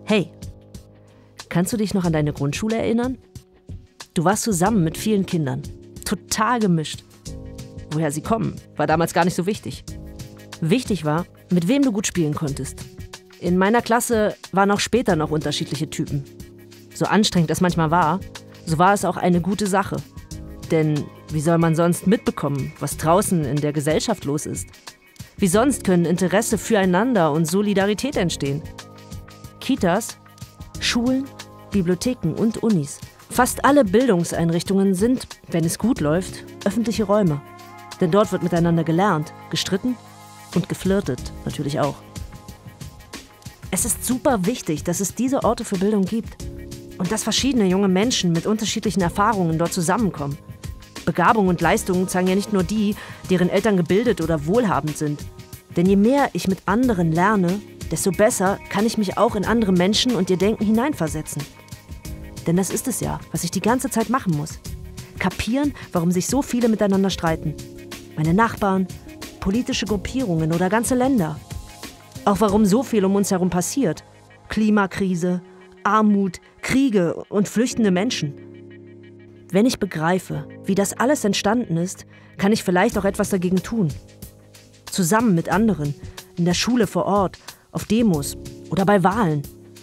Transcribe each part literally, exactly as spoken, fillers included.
Hey, kannst du dich noch an deine Grundschule erinnern? Du warst zusammen mit vielen Kindern, total gemischt. Woher sie kommen, war damals gar nicht so wichtig. Wichtig war, mit wem du gut spielen konntest. In meiner Klasse waren auch später noch unterschiedliche Typen. So anstrengend es manchmal war, so war es auch eine gute Sache. Denn wie soll man sonst mitbekommen, was draußen in der Gesellschaft los ist? Wie sonst können Interesse füreinander und Solidarität entstehen? Kitas, Schulen, Bibliotheken und Unis. Fast alle Bildungseinrichtungen sind, wenn es gut läuft, öffentliche Räume. Denn dort wird miteinander gelernt, gestritten und geflirtet natürlich auch. Es ist super wichtig, dass es diese Orte für Bildung gibt und dass verschiedene junge Menschen mit unterschiedlichen Erfahrungen dort zusammenkommen. Begabung und Leistungen zeigen ja nicht nur die, deren Eltern gebildet oder wohlhabend sind. Denn je mehr ich mit anderen lerne, desto besser kann ich mich auch in andere Menschen und ihr Denken hineinversetzen. Denn das ist es ja, was ich die ganze Zeit machen muss. Kapieren, warum sich so viele miteinander streiten. Meine Nachbarn, politische Gruppierungen oder ganze Länder. Auch warum so viel um uns herum passiert. Klimakrise, Armut, Kriege und flüchtende Menschen. Wenn ich begreife, wie das alles entstanden ist, kann ich vielleicht auch etwas dagegen tun. Zusammen mit anderen, in der Schule vor Ort, auf Demos oder bei Wahlen.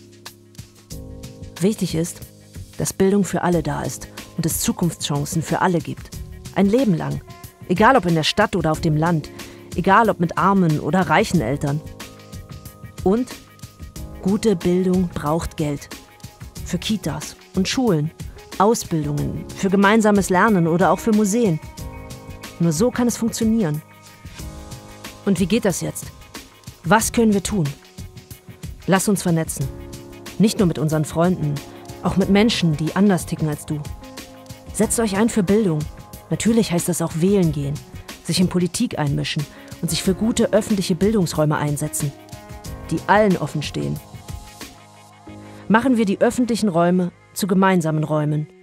Wichtig ist, dass Bildung für alle da ist und es Zukunftschancen für alle gibt. Ein Leben lang. Egal ob in der Stadt oder auf dem Land. Egal ob mit armen oder reichen Eltern. Und gute Bildung braucht Geld. Für Kitas und Schulen, Ausbildungen, für gemeinsames Lernen oder auch für Museen. Nur so kann es funktionieren. Und wie geht das jetzt? Was können wir tun? Lass uns vernetzen. Nicht nur mit unseren Freunden, auch mit Menschen, die anders ticken als du. Setzt euch ein für Bildung. Natürlich heißt das auch wählen gehen, sich in Politik einmischen und sich für gute öffentliche Bildungsräume einsetzen, die allen offen stehen. Machen wir die öffentlichen Räume zu gemeinsamen Räumen.